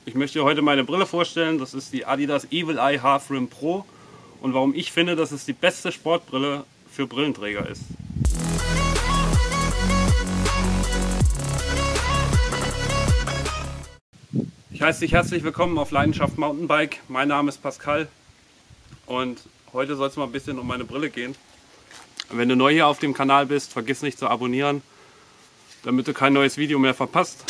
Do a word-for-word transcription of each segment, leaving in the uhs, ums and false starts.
Ich möchte dir heute meine Brille vorstellen. Das ist die Adidas Evil Eye Half Rim Pro und warum ich finde, dass es die beste Sportbrille für Brillenträger ist. Ich heiße dich herzlich willkommen auf Leidenschaft Mountainbike. Mein Name ist Pascal und heute soll es mal ein bisschen um meine Brille gehen. Wenn du neu hier auf dem Kanal bist, vergiss nicht zu abonnieren, damit du kein neues Video mehr verpasst.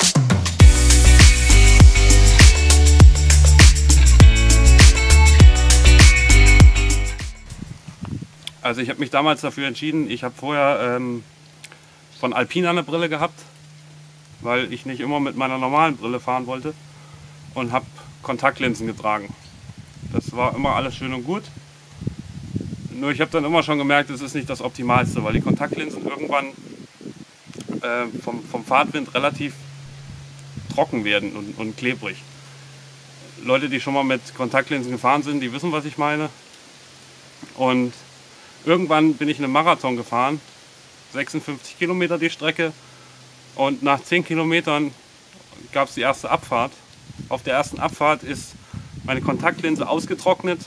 Also ich habe mich damals dafür entschieden, ich habe vorher ähm, von Alpina eine Brille gehabt, weil ich nicht immer mit meiner normalen Brille fahren wollte und habe Kontaktlinsen getragen. Das war immer alles schön und gut. Nur ich habe dann immer schon gemerkt, es ist nicht das Optimalste, weil die Kontaktlinsen irgendwann äh, vom, vom Fahrtwind relativ trocken werden und, und klebrig. Leute, die schon mal mit Kontaktlinsen gefahren sind, die wissen, was ich meine. Und irgendwann bin ich einen Marathon gefahren, sechsundfünfzig Kilometer die Strecke, und nach zehn Kilometern gab es die erste Abfahrt. Auf der ersten Abfahrt ist meine Kontaktlinse ausgetrocknet.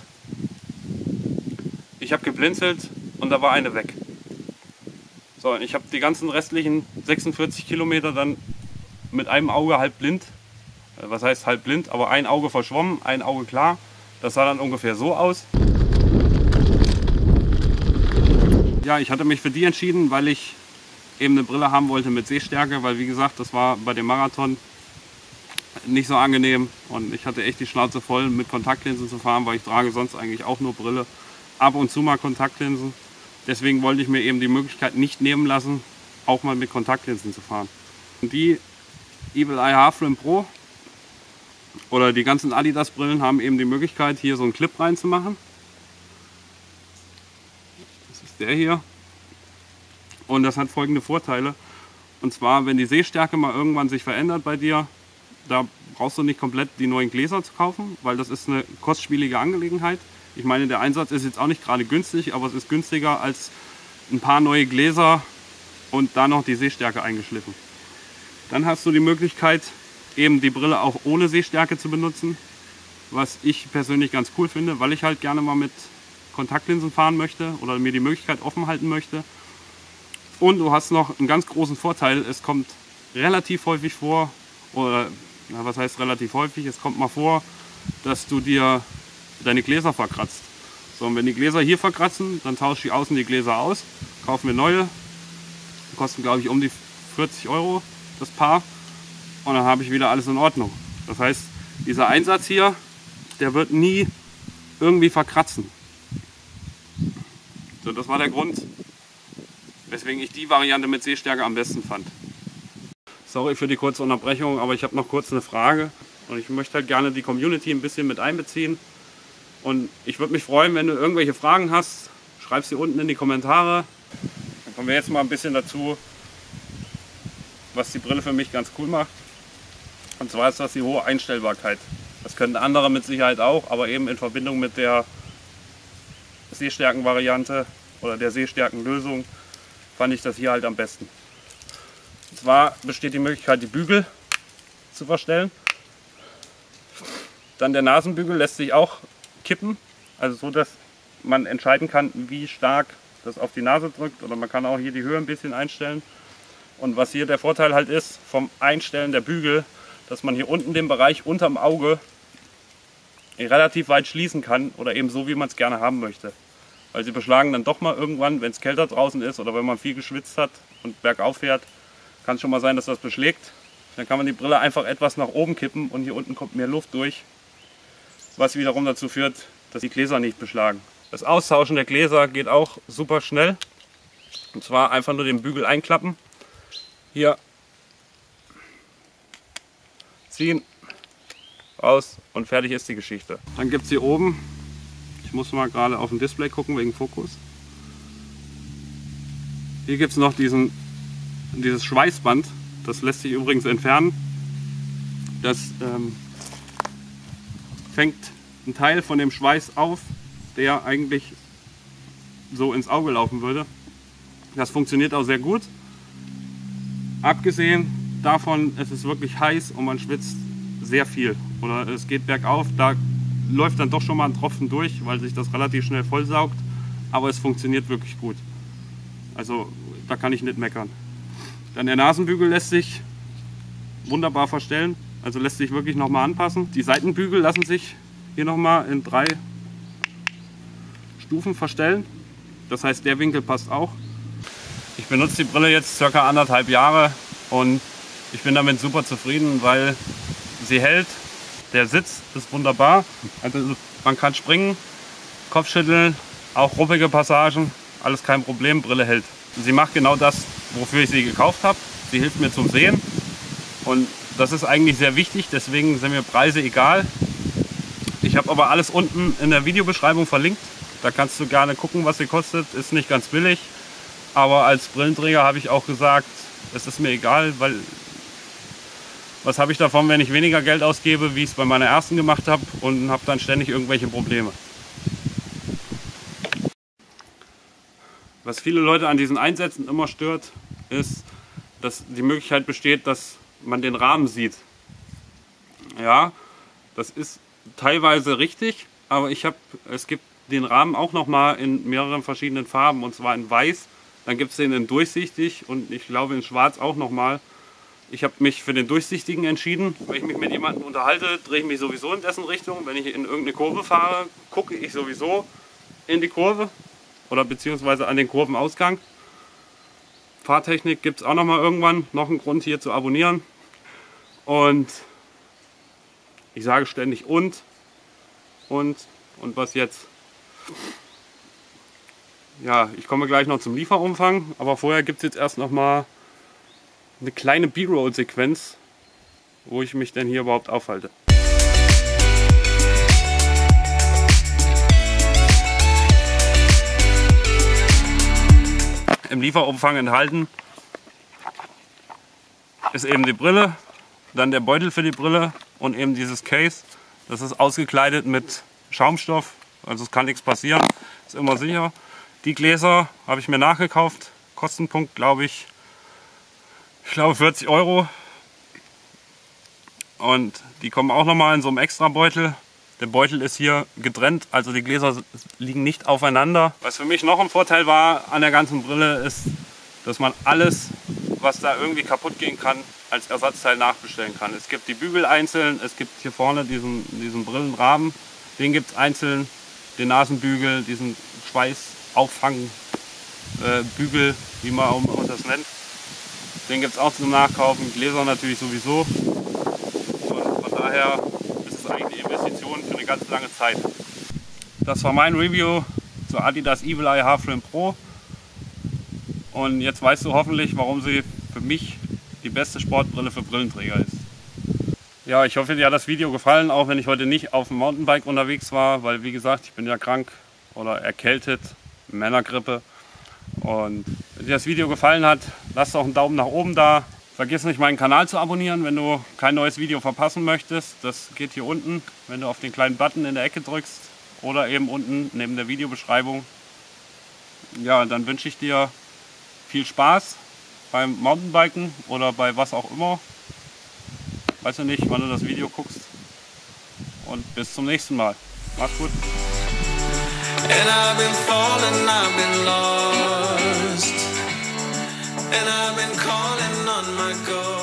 Ich habe geblinzelt und da war eine weg. So, ich habe die ganzen restlichen sechsundvierzig Kilometer dann mit einem Auge halb blind, was heißt halb blind, aber ein Auge verschwommen, ein Auge klar. Das sah dann ungefähr so aus. Ja, ich hatte mich für die entschieden, weil ich eben eine Brille haben wollte mit Sehstärke, weil wie gesagt, das war bei dem Marathon nicht so angenehm und ich hatte echt die Schnauze voll mit Kontaktlinsen zu fahren, weil ich trage sonst eigentlich auch nur Brille, ab und zu mal Kontaktlinsen. Deswegen wollte ich mir eben die Möglichkeit nicht nehmen lassen, auch mal mit Kontaktlinsen zu fahren. Und die Evil Eye Half Rim Pro oder die ganzen Adidas Brillen haben eben die Möglichkeit, hier so einen Clip reinzumachen. Das ist der hier. Und das hat folgende Vorteile. Und zwar, wenn die Sehstärke mal irgendwann sich verändert bei dir, da brauchst du nicht komplett die neuen Gläser zu kaufen, weil das ist eine kostspielige Angelegenheit. Ich meine, der Einsatz ist jetzt auch nicht gerade günstig, aber es ist günstiger als ein paar neue Gläser und da noch die Sehstärke eingeschliffen. Dann hast du die Möglichkeit, eben die Brille auch ohne Sehstärke zu benutzen, was ich persönlich ganz cool finde, weil ich halt gerne mal mit Kontaktlinsen fahren möchte oder mir die Möglichkeit offen halten möchte. Und du hast noch einen ganz großen Vorteil, es kommt relativ häufig vor, oder ja, was heißt relativ häufig, es kommt mal vor, dass du dir deine Gläser verkratzt. So, und wenn die Gläser hier verkratzen, dann tausche ich außen die Gläser aus, kaufe mir neue, die kosten glaube ich um die vierzig Euro das Paar und dann habe ich wieder alles in Ordnung. Das heißt, dieser Einsatz hier, der wird nie irgendwie verkratzen. So, das war der Grund, weswegen ich die Variante mit Sehstärke am besten fand. Sorry für die kurze Unterbrechung, aber ich habe noch kurz eine Frage und ich möchte halt gerne die Community ein bisschen mit einbeziehen. Und ich würde mich freuen, wenn du irgendwelche Fragen hast, schreib sie unten in die Kommentare. Dann kommen wir jetzt mal ein bisschen dazu, was die Brille für mich ganz cool macht. Und zwar ist das die hohe Einstellbarkeit. Das können andere mit Sicherheit auch, aber eben in Verbindung mit der Sehstärken-Variante oder der Sehstärken-Lösung fand ich das hier halt am besten. Und zwar besteht die Möglichkeit, die Bügel zu verstellen. Dann der Nasenbügel lässt sich auch kippen, also so, dass man entscheiden kann, wie stark das auf die Nase drückt, oder man kann auch hier die Höhe ein bisschen einstellen. Und was hier der Vorteil halt ist vom Einstellen der Bügel, dass man hier unten den Bereich unterm Auge relativ weit schließen kann oder eben so, wie man es gerne haben möchte. Weil sie beschlagen dann doch mal irgendwann, wenn es kälter draußen ist oder wenn man viel geschwitzt hat und bergauf fährt, kann es schon mal sein, dass das beschlägt. Dann kann man die Brille einfach etwas nach oben kippen und hier unten kommt mehr Luft durch, was wiederum dazu führt, dass die Gläser nicht beschlagen. Das Austauschen der Gläser geht auch super schnell. Und zwar einfach nur den Bügel einklappen, hier ziehen, raus und fertig ist die Geschichte. Dann gibt es hier oben, ich muss mal gerade auf dem Display gucken wegen Fokus. Hier gibt es noch diesen, dieses Schweißband, das lässt sich übrigens entfernen. Das ähm, fängt einen Teil von dem Schweiß auf, der eigentlich so ins Auge laufen würde. Das funktioniert auch sehr gut. Abgesehen davon, es ist wirklich heiß und man schwitzt sehr viel. Oder es geht bergauf, da läuft dann doch schon mal ein Tropfen durch, weil sich das relativ schnell vollsaugt. Aber es funktioniert wirklich gut. Also da kann ich nicht meckern. Dann der Nasenbügel lässt sich wunderbar verstellen. Also lässt sich wirklich nochmal anpassen. Die Seitenbügel lassen sich hier nochmal in drei Stufen verstellen. Das heißt, der Winkel passt auch. Ich benutze die Brille jetzt circa anderthalb Jahre und ich bin damit super zufrieden, weil sie hält. Der Sitz ist wunderbar. Also man kann springen, Kopfschütteln, auch ruppige Passagen, alles kein Problem, Brille hält. Sie macht genau das, wofür ich sie gekauft habe. Sie hilft mir zum Sehen und das ist eigentlich sehr wichtig, deswegen sind mir Preise egal. Ich habe aber alles unten in der Videobeschreibung verlinkt. Da kannst du gerne gucken, was sie kostet. Ist nicht ganz billig, aber als Brillenträger habe ich auch gesagt, es ist mir egal, weil was habe ich davon, wenn ich weniger Geld ausgebe, wie ich es bei meiner ersten gemacht habe und habe dann ständig irgendwelche Probleme. Was viele Leute an diesen Einsätzen immer stört, ist, dass die Möglichkeit besteht, dass man den Rahmen sieht. Ja, das ist teilweise richtig, aber ich habe, es gibt den Rahmen auch noch mal in mehreren verschiedenen Farben, und zwar in weiß, dann gibt es den in durchsichtig und ich glaube in schwarz auch noch mal. Ich habe mich für den durchsichtigen entschieden. Wenn ich mich mit jemandem unterhalte, drehe ich mich sowieso in dessen Richtung. Wenn ich in irgendeine Kurve fahre, gucke ich sowieso in die Kurve oder beziehungsweise an den Kurvenausgang. Fahrtechnik gibt es auch noch mal irgendwann. Noch einen Grund hier zu abonnieren. Und ich sage ständig und, und, und was jetzt? Ja, ich komme gleich noch zum Lieferumfang, aber vorher gibt es jetzt erst noch mal eine kleine B-Roll-Sequenz, wo ich mich denn hier überhaupt aufhalte. Im Lieferumfang enthalten ist eben die Brille, dann der Beutel für die Brille und eben dieses Case. Das ist ausgekleidet mit Schaumstoff, also es kann nichts passieren, ist immer sicher. Die Gläser habe ich mir nachgekauft, Kostenpunkt glaube ich, ich glaube vierzig Euro. Und die kommen auch nochmal in so einem extra Beutel. Der Beutel ist hier getrennt, also die Gläser liegen nicht aufeinander. Was für mich noch ein Vorteil war an der ganzen Brille ist, dass man alles, was da irgendwie kaputt gehen kann, als Ersatzteil nachbestellen kann. Es gibt die Bügel einzeln, es gibt hier vorne diesen, diesen Brillenrahmen, den gibt es einzeln, den Nasenbügel, diesen Schweißauffangbügel, äh, wie man auch das nennt. Den gibt es auch zum Nachkaufen, Gläser natürlich sowieso. Und von daher ist es eigentlich eine Investition für eine ganz lange Zeit. Das war mein Review zur Adidas Evil Eye Half-Frame Pro. Und jetzt weißt du hoffentlich, warum sie für mich die beste Sportbrille für Brillenträger ist. Ja, ich hoffe, dir hat das Video gefallen, auch wenn ich heute nicht auf dem Mountainbike unterwegs war, weil wie gesagt, ich bin ja krank oder erkältet, Männergrippe. Und wenn dir das Video gefallen hat, lass doch einen Daumen nach oben da. Vergiss nicht, meinen Kanal zu abonnieren, wenn du kein neues Video verpassen möchtest. Das geht hier unten, wenn du auf den kleinen Button in der Ecke drückst oder eben unten neben der Videobeschreibung. Ja, dann wünsche ich dir viel Spaß beim Mountainbiken oder bei was auch immer. Weiß ja nicht, wann du das Video guckst. Und bis zum nächsten Mal. Mach's gut. And I've been falling, I've been lost, and I've been calling on my God.